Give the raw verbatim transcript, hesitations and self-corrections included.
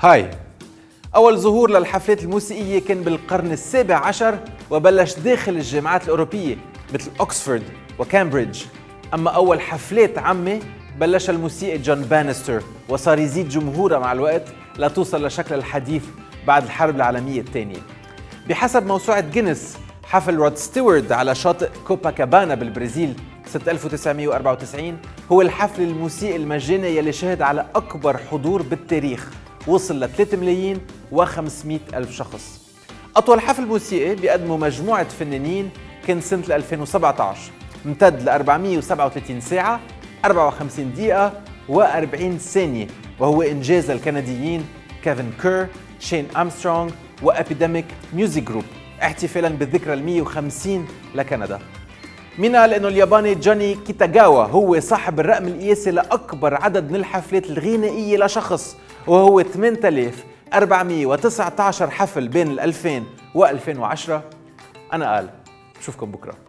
هاي. أول ظهور للحفلات الموسيقية كان بالقرن السابع عشر وبلش داخل الجامعات الأوروبية مثل أكسفورد وكامبريدج. أما أول حفلات عامة بلش الموسيقي جون بانستر وصار يزيد جمهورها مع الوقت لتوصل لشكل الحديث بعد الحرب العالمية الثانية. بحسب موسوعة جينيس، حفل رود ستيوارت على شاطئ كوباكابانا بالبرازيل سنة ألف وتسعمئة وأربعة وتسعين هو الحفل الموسيقي المجاني يلي شهد على أكبر حضور بالتاريخ، وصل ل ثلاثة ملايين وخمسمئة ألف شخص. أطول حفل موسيقي بيقدمه مجموعة فنانين كان سنة ألفين وسبعة عشر، امتد ل أربعمئة وسبعة وثلاثين ساعة أربعة وخمسين دقيقة وأربعين ثانية، وهو إنجاز الكنديين كيفن كير، شين أرمسترونغ وأبيديميك ميوزك جروب احتفالاً بالذكرى المئة وخمسين لكندا. مين قال إنه الياباني جوني كيتاغاوا هو صاحب الرقم القياسي لأكبر عدد من الحفلات الغنائية لشخص، وهو ثمانية آلاف وأربعمئة وتسعة عشر حفل بين ألفين وألفين وعشرة. أنا قال بشوفكم بكرة.